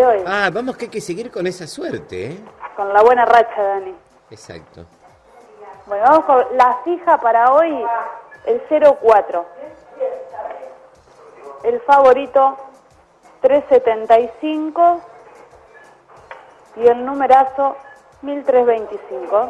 hoy. Ah, vamos que hay que seguir con esa suerte, ¿eh? Con la buena racha, Dani. Exacto. Bueno, vamos con la fija para hoy, el 04. El favorito, 375. Y el numerazo, 1325.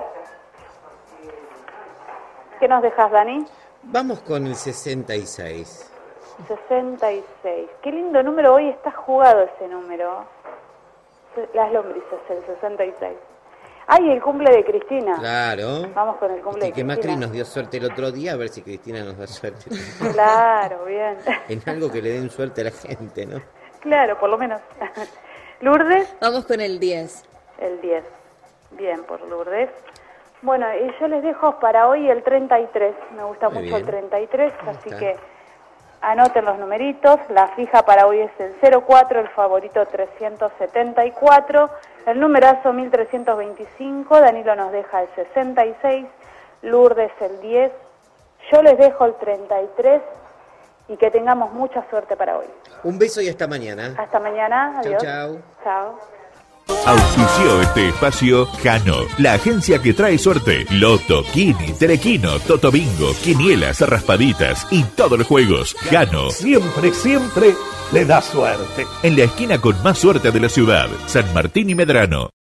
¿Qué nos dejas, Dani? Vamos con el 66. 66. Qué lindo número, hoy está jugado ese número. Las lombrices, el 66. Ay, el cumple de Cristina. Claro. Vamos con el cumple de Que Cristina. Macri nos dio suerte el otro día, a ver si Cristina nos da suerte. Claro, bien. En algo que le den suerte a la gente, ¿no? Claro, por lo menos. Lourdes. Vamos con el 10. El 10. Bien, por Lourdes. Bueno, y yo les dejo para hoy el 33. Me gusta Muy mucho bien. el 33, Ahí así está. que anoten los numeritos. La fija para hoy es el 04, el favorito 374, el numerazo 1325, Danilo nos deja el 66, Lourdes el 10, yo les dejo el 33 y que tengamos mucha suerte para hoy. Un beso y hasta mañana. Hasta mañana, adiós. Chau. Chao. Auspició este espacio Jano, la agencia que trae suerte. Loto, Kini, Telequino, Toto Bingo, Quinielas, Raspaditas y todos los juegos. Jano, Siempre, siempre le da suerte. en la esquina con más suerte de la ciudad, San Martín y Medrano.